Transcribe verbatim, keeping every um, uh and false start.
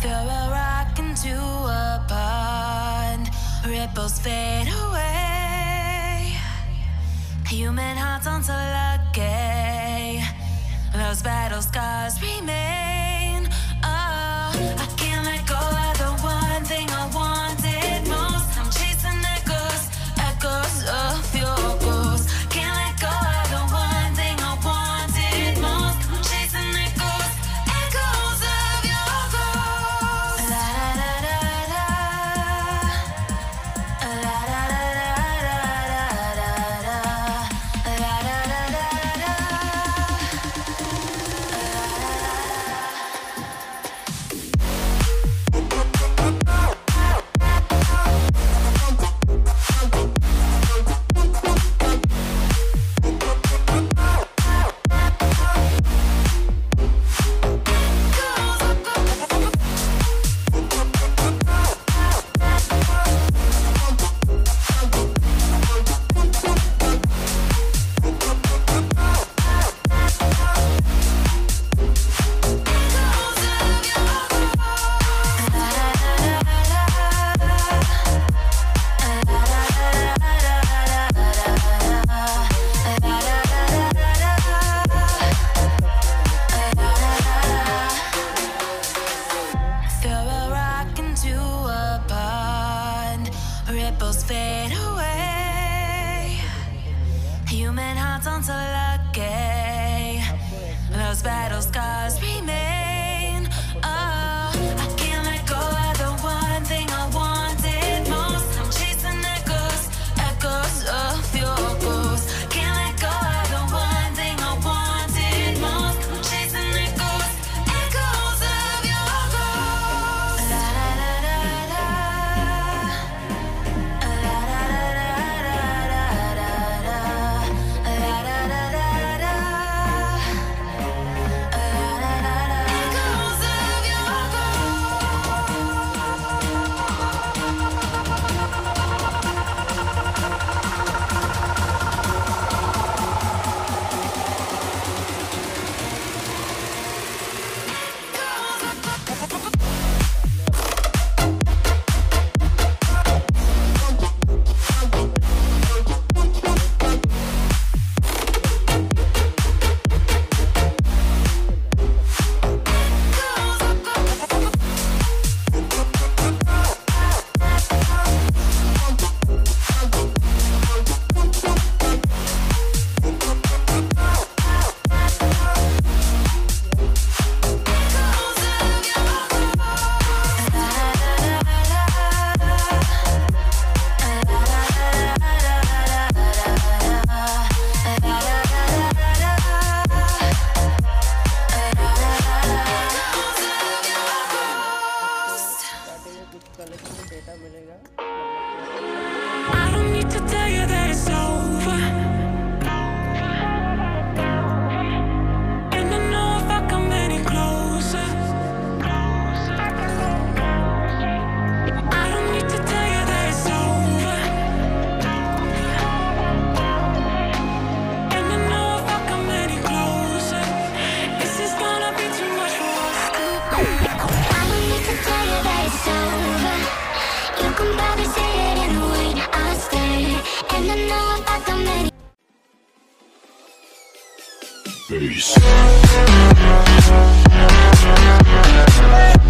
Throw a rock into a pond, ripples fade away. Human hearts aren't so lucky, those battle scars remain. Oh, I can't let go of the one thing I wanted most. I'm chasing echoes, echoes of your ghost. Can't let go of the one thing I wanted most. I'm chasing echoes, echoes of your ghost. La da da da da, la da da da da da, la da da da da. Ripples fade away. Human hearts aren't so lucky, those battle scars remain. Oh, I can't let go of the one thing I wanted most. I'm chasing echoes, echoes of your ghost. Can't let go of the one thing I wanted most. I'm chasing echoes, echoes of your ghost. La da da da da. I don't need to tell you that it's over, and I know if I come any closer, I don't need to tell you that it's over, and I know if I come any closer, this is gonna be too much for us. I don't need to tell you that it's over. You can probably say it in a way I stay, and I know about the many Peace.